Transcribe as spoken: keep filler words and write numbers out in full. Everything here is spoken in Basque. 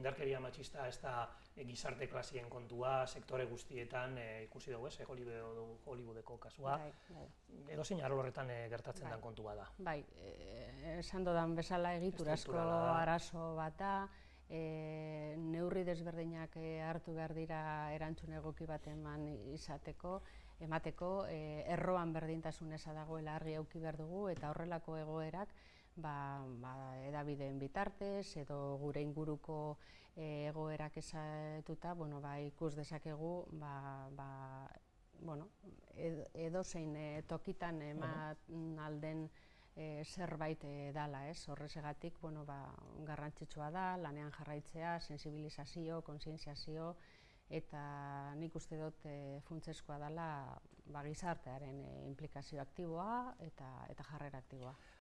indarkeria matxista ez da gizarte klasien kontua, sektore guztietan ikusi dugu, ez, Hollywoodeko kasua, edo zein arlo horretan gertatzen den kontua da. Bai, esan dodan bezala egiturazko arazo bat da, neurri desberdinak hartu behar dira erantzun egoki bat eman izateko, emateko, erroan berdintasun eza dagoela argi eduki behar dugu, eta horrelako egoerak hedabideen bitartez edo gure inguruko egoerak ezatuta ikus dezakegu edozein tokitan eman alden zerbait dala, horrezegatik garrantzitsua da, lanean jarraitzea, sensibilizazio, kontzientziazio, eta nik uste dut funtsezkoa dela gizartearen inplikazio aktiboa eta jarrera aktiboa.